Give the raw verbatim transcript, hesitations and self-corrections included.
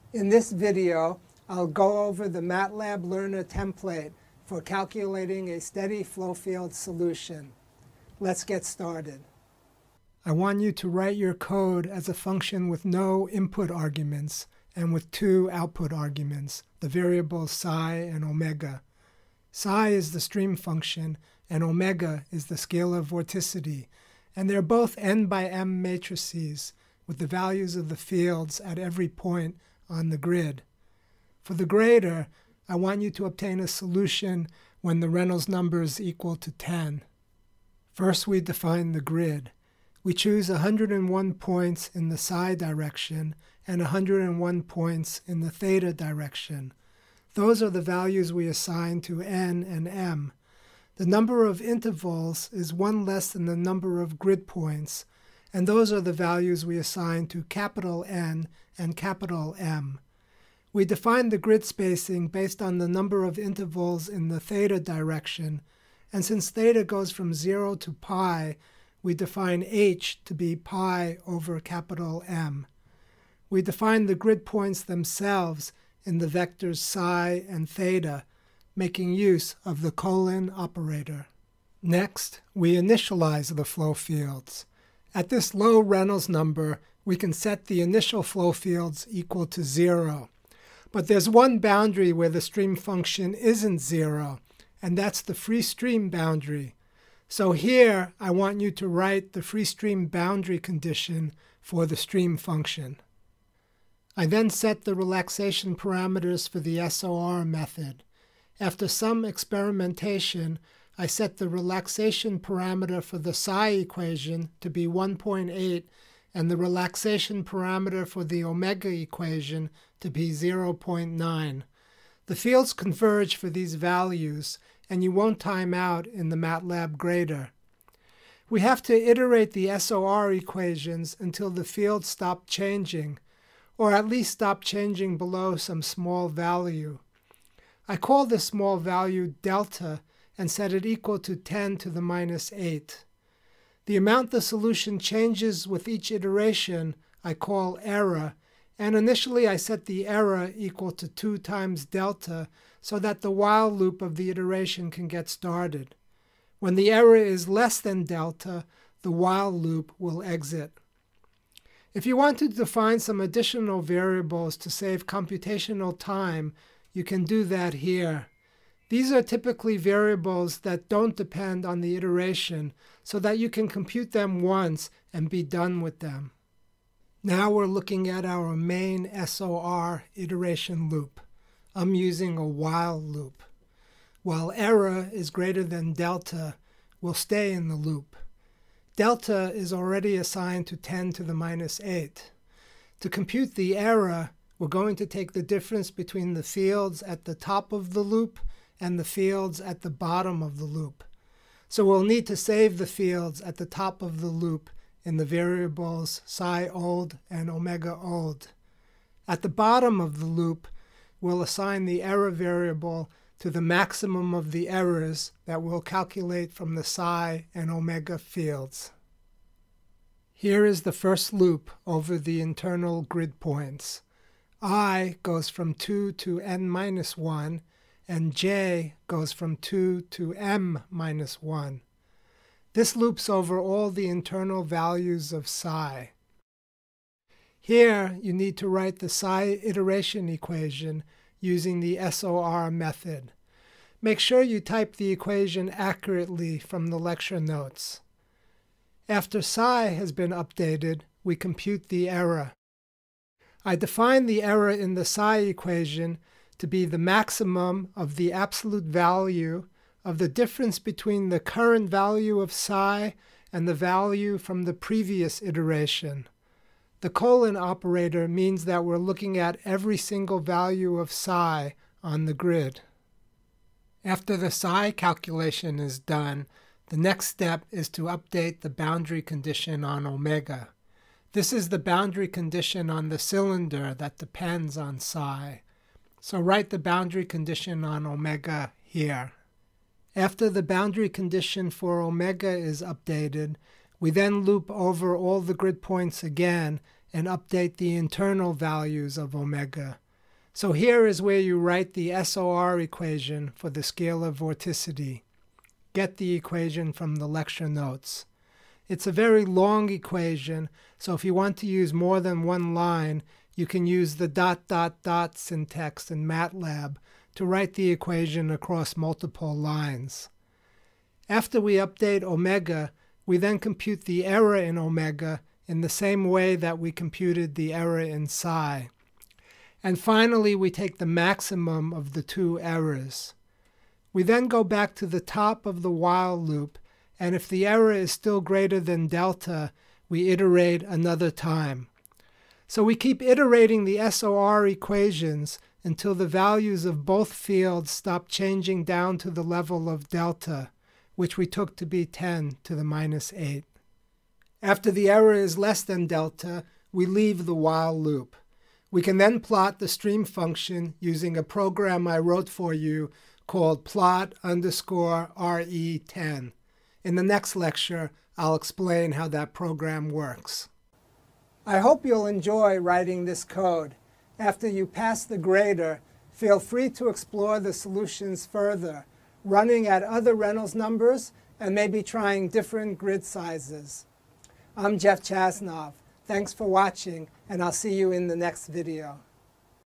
In this video, I'll go over the MATLAB Learner template for calculating a steady flow field solution. Let's get started. I want you to write your code as a function with no input arguments and with two output arguments, the variables psi and omega. Psi is the stream function and omega is the scalar vorticity, and they're both n by m matrices with the values of the fields at every point on the grid. For the grader, I want you to obtain a solution when the Reynolds number is equal to ten. First, we define the grid. We choose one hundred one points in the psi direction and one hundred one points in the theta direction. Those are the values we assign to n and m. The number of intervals is one less than the number of grid points, and those are the values we assign to capital N and capital M. We define the grid spacing based on the number of intervals in the theta direction, and since theta goes from zero to pi, we define h to be pi over capital M. We define the grid points themselves in the vectors psi and theta, making use of the colon operator. Next, we initialize the flow fields. At this low Reynolds number, we can set the initial flow fields equal to zero. But there's one boundary where the stream function isn't zero, and that's the free stream boundary. So here, I want you to write the free stream boundary condition for the stream function. I then set the relaxation parameters for the S O R method. After some experimentation, I set the relaxation parameter for the psi equation to be one point eight and the relaxation parameter for the omega equation to be zero point nine. The fields converge for these values, and you won't time out in the MATLAB grader. We have to iterate the S O R equations until the fields stop changing, or at least stop changing below some small value. I call this small value delta and set it equal to ten to the minus eight. The amount the solution changes with each iteration I call error, and initially I set the error equal to two times delta so that the while loop of the iteration can get started. When the error is less than delta, the while loop will exit. If you want to define some additional variables to save computational time, you can do that here. These are typically variables that don't depend on the iteration, so that you can compute them once and be done with them. Now we're looking at our main S O R iteration loop. I'm using a while loop. While error is greater than delta, we'll stay in the loop. Delta is already assigned to ten to the minus eight. To compute the error, we're going to take the difference between the fields at the top of the loop and the fields at the bottom of the loop. So we'll need to save the fields at the top of the loop in the variables psi old and omega old. At the bottom of the loop, we'll assign the error variable to the maximum of the errors that we'll calculate from the psi and omega fields. Here is the first loop over the internal grid points. I goes from two to n minus one, and j goes from two to m minus one. This loops over all the internal values of psi. Here, you need to write the psi iteration equation using the S O R method. Make sure you type the equation accurately from the lecture notes. After psi has been updated, we compute the error. I define the error in the psi equation to be the maximum of the absolute value of the difference between the current value of psi and the value from the previous iteration. The colon operator means that we're looking at every single value of psi on the grid. After the psi calculation is done, the next step is to update the boundary condition on omega. This is the boundary condition on the cylinder that depends on psi. So write the boundary condition on omega here. After the boundary condition for omega is updated, we then loop over all the grid points again and update the internal values of omega. So here is where you write the S O R equation for the scalar vorticity. Get the equation from the lecture notes. It's a very long equation, so if you want to use more than one line, you can use the dot dot dot syntax in MATLAB to write the equation across multiple lines. After we update omega, we then compute the error in omega in the same way that we computed the error in psi. And finally, we take the maximum of the two errors. We then go back to the top of the while loop, and if the error is still greater than delta, we iterate another time. So we keep iterating the S O R equations until the values of both fields stop changing down to the level of delta, which we took to be ten to the minus eight. After the error is less than delta, we leave the while loop. We can then plot the stream function using a program I wrote for you called plot underscore R E ten. In the next lecture, I'll explain how that program works. I hope you'll enjoy writing this code. After you pass the grader, feel free to explore the solutions further, running at other Reynolds numbers and maybe trying different grid sizes. I'm Jeff Chasnov. Thanks for watching, and I'll see you in the next video.